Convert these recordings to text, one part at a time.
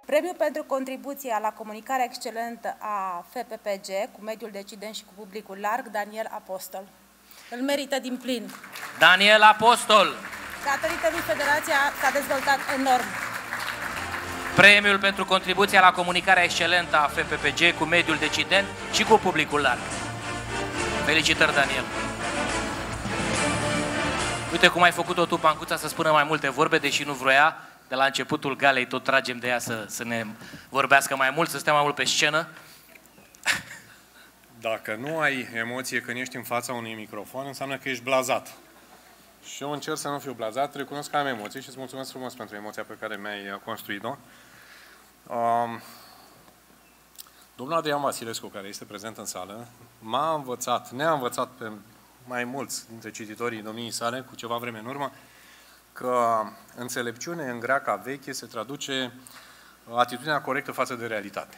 Premiul pentru contribuția la comunicarea excelentă a FPPG cu mediul decident și cu publicul larg, Daniel Apostol. Îl merită din plin. Daniel Apostol. Datorită lui Federația s-a dezvoltat enorm. Premiul pentru contribuția la comunicarea excelentă a FPPG cu mediul decident și cu publicul larg. Felicitări, Daniel. Uite cum ai făcut-o tu, Pancuța, să spună mai multe vorbe, deși nu vroia. De la începutul galei tot tragem de ea să ne vorbească mai mult, să stea mai mult pe scenă. Dacă nu ai emoție când ești în fața unui microfon, înseamnă că ești blazat. Și eu încerc să nu fiu blazat, recunosc că am emoții și îți mulțumesc frumos pentru emoția pe care mi-ai construit-o. Domnul Adrian Vasilescu, care este prezent în sală, m-a învățat, ne-a învățat pe mai mulți dintre cititorii domniei sale, cu ceva vreme în urmă, că înțelepciune în greaca veche se traduce atitudinea corectă față de realitate.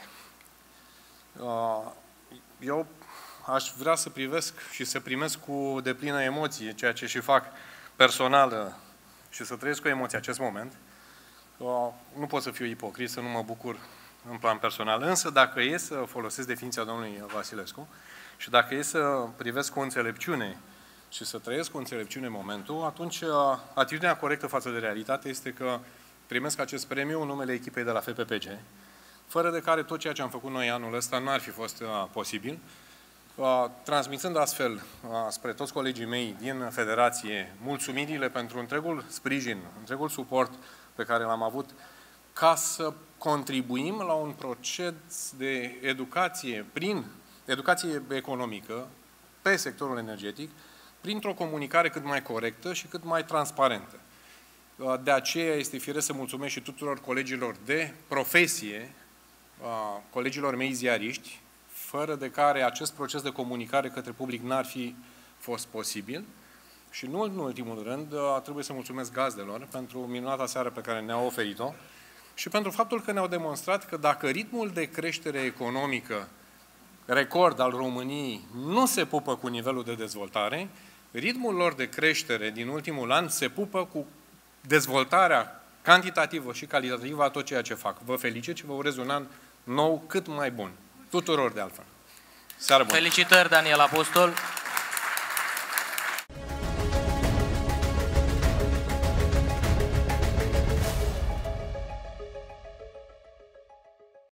Eu aș vrea să privesc și să primesc cu deplină emoție ceea ce și fac personal și să trăiesc cu emoție acest moment. Nu pot să fiu ipocrit, să nu mă bucur în plan personal, însă dacă e să folosesc definiția domnului Vasilescu și dacă e să privesc cu înțelepciune și să trăiesc cu înțelepciune momentul, atunci atitudinea corectă față de realitate este că primesc acest premiu în numele echipei de la FPPG, fără de care tot ceea ce am făcut noi anul ăsta nu ar fi fost posibil, transmițând astfel spre toți colegii mei din Federație mulțumirile pentru întregul sprijin, întregul suport pe care l-am avut, ca să contribuim la un proces de educație, prin educație economică, pe sectorul energetic, printr-o comunicare cât mai corectă și cât mai transparentă. De aceea este firesc să mulțumesc și tuturor colegilor de profesie, colegilor mei ziariști, fără de care acest proces de comunicare către public n-ar fi fost posibil. Și nu în ultimul rând, trebuie să mulțumesc gazdelor pentru minunata seară pe care ne-au oferit-o și pentru faptul că ne-au demonstrat că dacă ritmul de creștere economică record al României nu se pupă cu nivelul de dezvoltare, ritmul lor de creștere din ultimul an se pupă cu dezvoltarea cantitativă și calitativă a tot ceea ce fac. Vă felicit și vă urez un an nou cât mai bun. Tuturor de altfel. Seară bună! Felicitări, Daniel Apostol!